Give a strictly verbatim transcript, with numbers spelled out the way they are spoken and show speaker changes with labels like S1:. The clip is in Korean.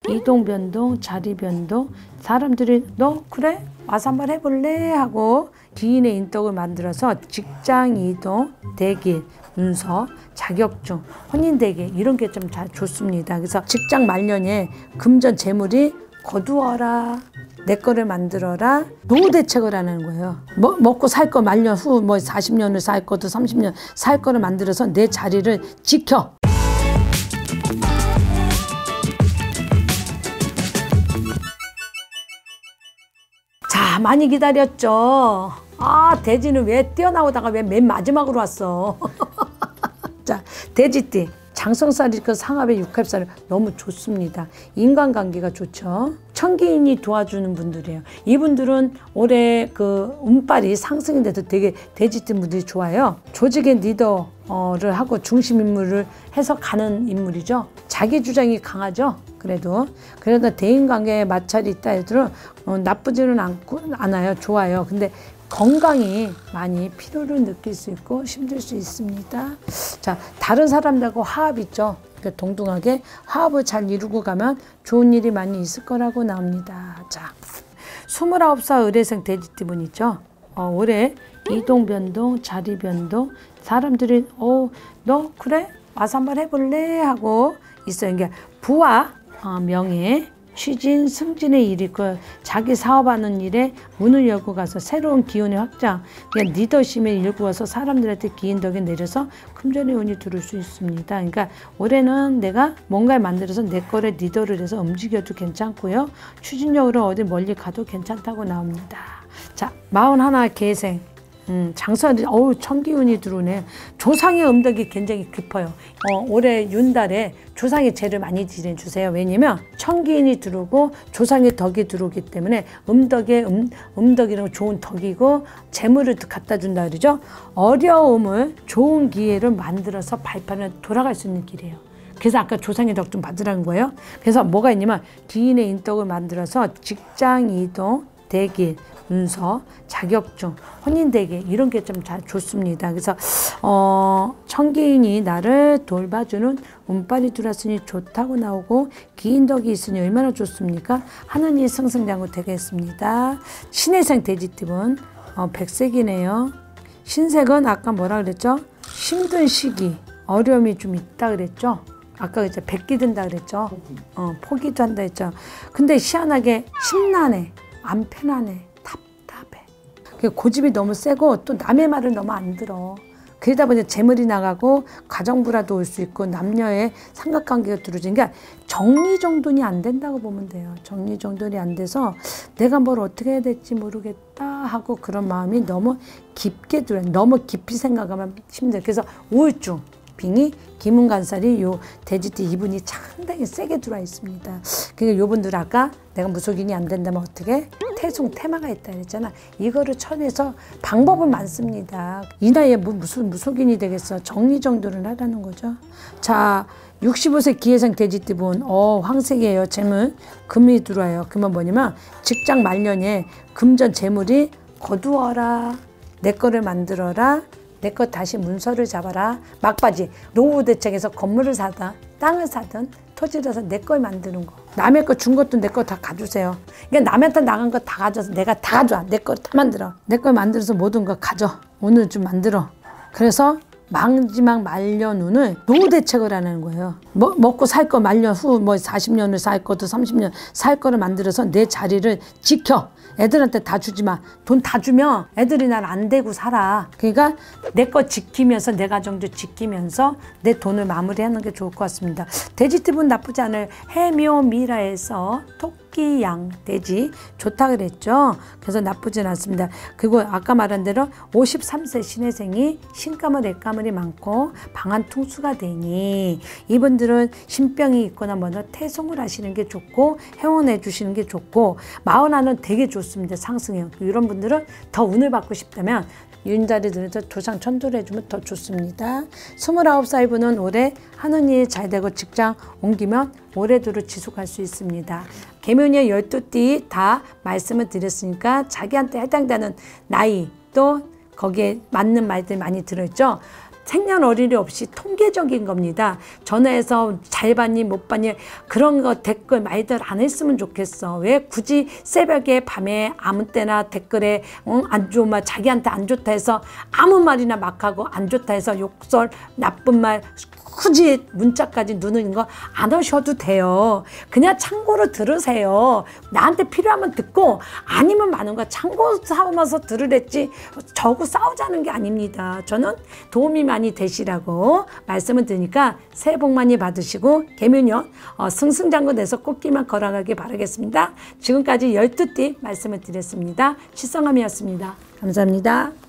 S1: 이동 변동, 자리 변동. 사람들이 너 그래? 와서 한번 해볼래? 하고 기인의 인덕을 만들어서 직장 이동, 대기, 문서, 자격증, 혼인 대기 이런 게 좀 잘 좋습니다. 그래서 직장 말년에 금전 재물이 거두어라. 내 거를 만들어라. 노후 대책을 하는 거예요. 뭐, 먹고 살 거 말년 후 뭐 사십 년을 살 것도 삼십 년 살 거를 만들어서 내 자리를 지켜. 자, 많이 기다렸죠. 아, 돼지는 왜 뛰어나오다가 왜 맨 마지막으로 왔어. 자, 돼지띠. 장성살이 그 상합의 육합살이 너무 좋습니다. 인간관계가 좋죠. 천기인이 도와주는 분들이에요. 이분들은 올해 그 운빨이 상승이 돼서 되게 돼지띠 분들이 좋아요. 조직의 리더를 하고 중심 인물을 해서 가는 인물이죠. 자기 주장이 강하죠. 그래도 그래도 대인관계에 마찰이 있다 해도 어, 나쁘지는 않고 않아요. 좋아요. 근데 건강이 많이 피로를 느낄 수 있고 힘들 수 있습니다. 자, 다른 사람들하고 화합 있죠. 그러니까 동등하게 화합을 잘 이루고 가면 좋은 일이 많이 있을 거라고 나옵니다. 자, 스물아홉 살 의뢰생 돼지띠 분 있죠. 어, 올해 이동 변동, 자리 변동. 사람들이 어, 너 그래? 와서 한번 해볼래? 하고 있어요. 그러니까 부와 어, 명예, 취진, 승진의 일이 그 자기 사업하는 일에 문을 열고 가서 새로운 기운의 확장, 그냥 리더십에 일구어서 사람들한테 기인덕이 내려서 금전의 운이 들어올 수 있습니다. 그러니까 올해는 내가 뭔가를 만들어서 내 거를 리더를 해서 움직여도 괜찮고요. 추진력으로 어디 멀리 가도 괜찮다고 나옵니다. 자, 마흔하나 계생. 음, 장사들이 어우 천기운이 들어오네. 조상의 음덕이 굉장히 깊어요. 어, 올해 윤달에 조상의 죄를 많이 지내주세요. 왜냐면 천기운이 들어오고 조상의 덕이 들어오기 때문에 음덕의 음, 음덕이라는 좋은 덕이고 재물을 갖다 준다 그러죠. 어려움을 좋은 기회를 만들어서 발판을 돌아갈 수 있는 길이에요. 그래서 아까 조상의 덕 좀 받으라는 거예요. 그래서 뭐가 있냐면 기인의 인덕을 만들어서 직장 이동, 대기, 문서, 자격증, 혼인 대기 이런 게 좀 잘 좋습니다. 그래서 어, 천기인이 나를 돌봐주는 운빨이 들어왔으니 좋다고 나오고 기인덕이 있으니 얼마나 좋습니까? 하는 일 승승장구 되겠습니다. 신해생 돼지띠분 어, 백색이네요. 신색은 아까 뭐라 그랬죠? 힘든 시기, 어려움이 좀 있다 그랬죠? 아까 이제 백기 든다 그랬죠? 어, 포기도 한다 했죠? 근데 희한하게 심란해, 안 편하네. 고집이 너무 세고 또 남의 말을 너무 안 들어. 그러다 보니 재물이 나가고 가정불화도 올 수 있고 남녀의 삼각관계가 들어지는 게 정리정돈이 안 된다고 보면 돼요. 정리정돈이 안 돼서 내가 뭘 어떻게 해야 될지 모르겠다 하고 그런 마음이 너무 깊게 들어요. 너무 깊이 생각하면 힘들어요. 그래서 우울증, 빙의, 기문간살이 요 돼지띠 이분이 상당히 세게 들어와 있습니다. 그러니까 요분들 아까 내가 무속인이 안 된다면 어떻게? 태송, 테마가 있다 그랬잖아. 이거를 쳐내서 방법은 많습니다. 이 나이에 뭐 무슨 무속인이 되겠어. 정리정돈을 하라는 거죠. 자, 육십오 세 기해생 돼지띠분 어 황색이에요. 재물, 금이 들어와요. 그러면 뭐냐면 직장 말년에 금전 재물이 거두어라. 내 거를 만들어라. 내 것 다시 문서를 잡아라. 막바지 노후 대책에서 건물을 사든 땅을 사든 토지를 사서 내 걸 만드는 거. 남의 거 준 것도 내 거 다 가주세요. 그러니까 남한테 나간 거 다 가져서 내가 다 가져와. 내 거 다 만들어. 내 걸 만들어서 모든 거 가져. 오늘 좀 만들어. 그래서 마지막 말년 운을 노후 대책을 하는 거예요. 뭐, 먹고 살 거 말년 후 뭐 사십 년을 살 것도 삼십 년 살 거를 만들어서 내 자리를 지켜. 애들한테 다 주지 마. 돈 다 주면 애들이 날 안 대고 살아. 그러니까 내 거 지키면서 내 가정도 지키면서 내 돈을 마무리하는 게 좋을 것 같습니다. 돼지띠분 나쁘지 않을 해묘미라에서 토끼, 양, 돼지 좋다 그랬죠. 그래서 나쁘진 않습니다. 그리고 아까 말한 대로 오십삼 세 신해생이 신가물, 액가물이 많고 방한 퉁수가 되니 이분들은 신병이 있거나 뭐나 태송을 하시는 게 좋고 회원해 주시는 게 좋고 마흔하는 되게 좋습니다. 상승해요. 이런 분들은 더 운을 받고 싶다면 윤달이 들어서 조상 천도를 해주면 더 좋습니다. 스물아홉 살 분은 올해 하는 일 잘 되고 직장 옮기면 오래도록 지속할 수 있습니다. 계묘년 열두 띠 다 말씀을 드렸으니까 자기한테 해당되는 나이 또 거기에 맞는 말들 많이 들어있죠. 생년월일이 없이 통계적인 겁니다. 전화해서 잘 봤니 못 봤니 그런 거 댓글 많이들 안 했으면 좋겠어. 왜 굳이 새벽에 밤에 아무 때나 댓글에 응? 안 좋은 말 자기한테 안 좋다 해서 아무 말이나 막 하고 안 좋다 해서 욕설 나쁜 말 굳이 문자까지 누는 거 안 하셔도 돼요. 그냥 참고로 들으세요. 나한테 필요하면 듣고 아니면 많은 거 참고 삼아서 들으랬지 저고 싸우자는 게 아닙니다. 저는 도움이 많이 되시라고 말씀을 드리니까 새해 복 많이 받으시고 개묘년 어, 승승장구돼서 꽃길만 걸어가길 바라겠습니다. 지금까지 열두 띠 말씀을 드렸습니다. 시성함이었습니다. 감사합니다.